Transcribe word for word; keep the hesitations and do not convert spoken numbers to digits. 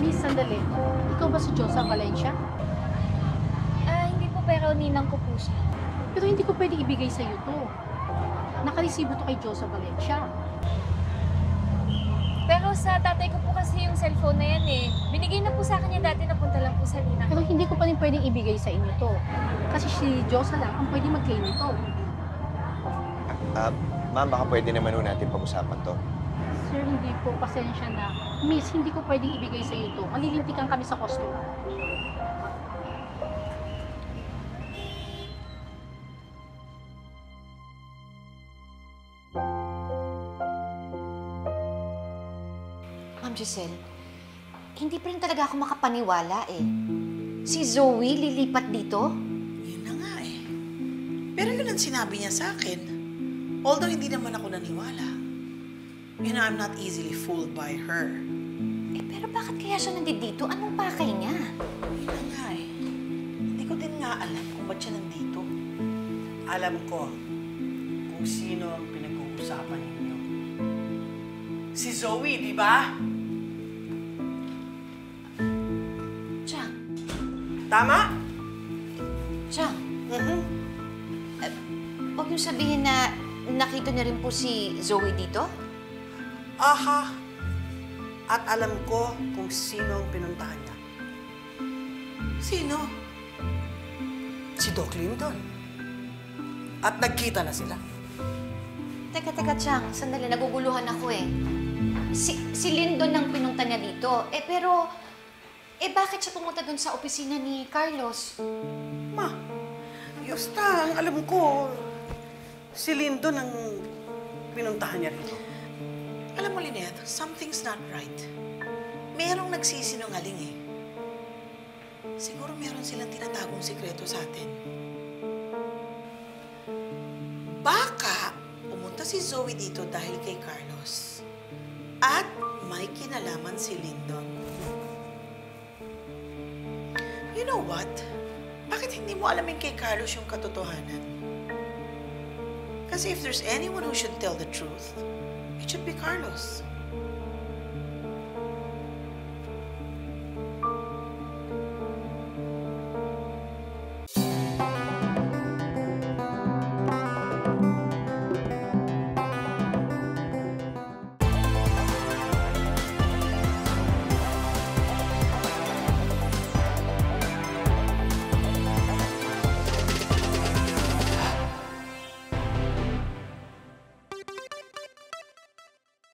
Miss, sandali. Ikaw ba si Josa Valencia? Ah, hindi po, pero ninang ko po siya. Pero hindi ko pwede ibigay sa'yo to. Nakaresibo to kay Josa Valencia. Pero sa tatay ko po kasi yung cellphone na yan eh. Binigay na po sa akin niya dati, napunta lang po sa ninang Pero ko. hindi ko pa rin pwedeng ibigay sa inyo to. Kasi si Josa lang ang pwede mag-claim nito. Ah, ma'am, baka pwede naman ho natin pag-usapan to. Sir, hindi po. Pasensya na. Miss, hindi ko pwedeng ibigay sa iyo to. Malilintikan kami sa customer. Ma'am Giselle, hindi pa rin talaga ako makapaniwala eh. Si Zoe lilipat dito? Yun na nga eh. Pero yun ang sinabi niya sa akin. Although hindi naman ako naniwala. You know, I'm not easily fooled by her. Eh, pero bakit kaya siya nandito? Anong pakay niya? Yun na nga eh. Hindi ko din nga alam kung ba't siya nandito. Alam ko kung sino ang pinag-uusapan ninyo. Si Zoe, di ba? Chang, Tama? Chang, Mhm. huwag niyo sabihin na nakita niya rin po si Zoe dito? Aha. At alam ko kung sino ang pinuntahan niya. Sino? Si Doc Lyndon. At nagkita na sila. Teka, teka, Chang. Sandali, naguguluhan ako eh. Si, si Lyndon ang pinunta niya dito. Eh, pero... Eh, bakit siya pumunta dun sa opisina ni Carlos? Ma, Yusta, ang alam ko, si Lyndon ang pinuntahan niya rito. Alam mo, Lynette, something's not right. Merong nagsisinungaling eh. Siguro meron silang tinatagong sikreto sa atin. Baka pumunta si Zoe dito dahil kay Carlos. At may kinalaman si Lyndon. You know what? Bakit hindi mo alamin kay Carlos yung katotohanan? Kasi if there's anyone who should tell the truth, it should be Carlos.